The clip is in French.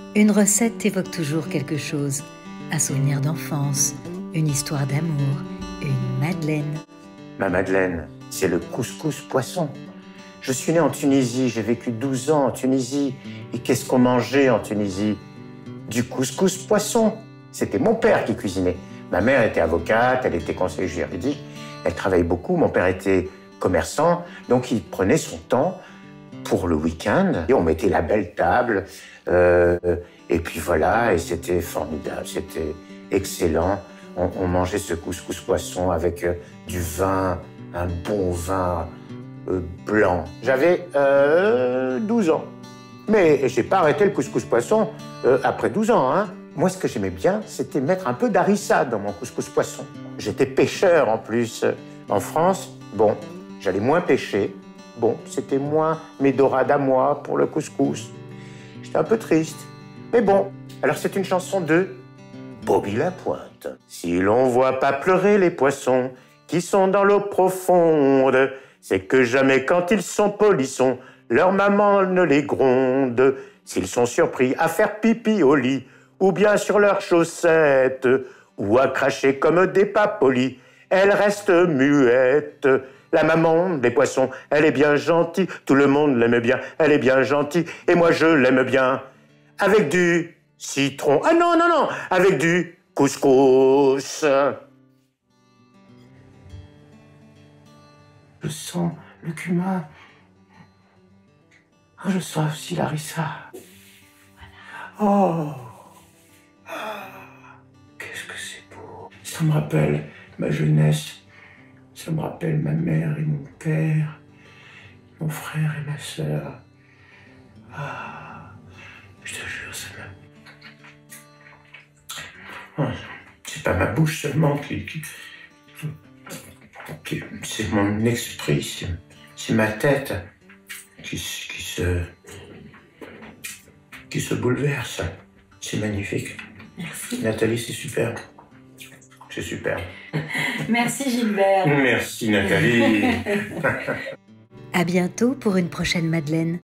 Une recette évoque toujours quelque chose. Un souvenir d'enfance, une histoire d'amour, une madeleine. Ma madeleine, c'est le couscous poisson. Je suis né en Tunisie, j'ai vécu 12 ans en Tunisie. Et qu'est-ce qu'on mangeait en Tunisie? Du couscous poisson. C'était mon père qui cuisinait. Ma mère était avocate, elle était conseillère juridique, elle travaillait beaucoup. Mon père était commerçant, donc il prenait son temps pour le week-end. Et on mettait la belle table, et puis voilà, et c'était formidable, c'était excellent. On mangeait ce couscous poisson avec du vin, un bon vin blanc. J'avais 12 ans. Mais j'ai pas arrêté le couscous poisson après 12 ans, hein. Moi, ce que j'aimais bien, c'était mettre un peu d'harissa dans mon couscous poisson. J'étais pêcheur en plus. En France, bon, j'allais moins pêcher. Bon, c'était moins mes dorades à moi pour le couscous. J'étais un peu triste. Mais bon, alors c'est une chanson de Bobby Lapointe. Si l'on voit pas pleurer les poissons qui sont dans l'eau profonde, c'est que jamais quand ils sont polissons, leur maman ne les gronde. S'ils sont surpris à faire pipi au lit, ou bien sur leurs chaussettes, ou à cracher comme des papolis, elles restent muettes. La maman des poissons, elle est bien gentille, tout le monde l'aime bien, elle est bien gentille, et moi je l'aime bien. Avec du citron, ah non, non, non, avec du couscous. Je sens le cumin. Je sens aussi l'harissa. Oh, qu'est-ce que c'est beau. Ça me rappelle ma jeunesse. Ça me rappelle ma mère et mon père, mon frère et ma sœur. Ah, je te jure, ça me... C'est pas ma bouche seulement c'est mon esprit, c'est ma tête qui se bouleverse. C'est magnifique. Merci. Nathalie, c'est superbe. C'est superbe. Merci Gilbert. Merci Nathalie. À bientôt pour une prochaine madeleine.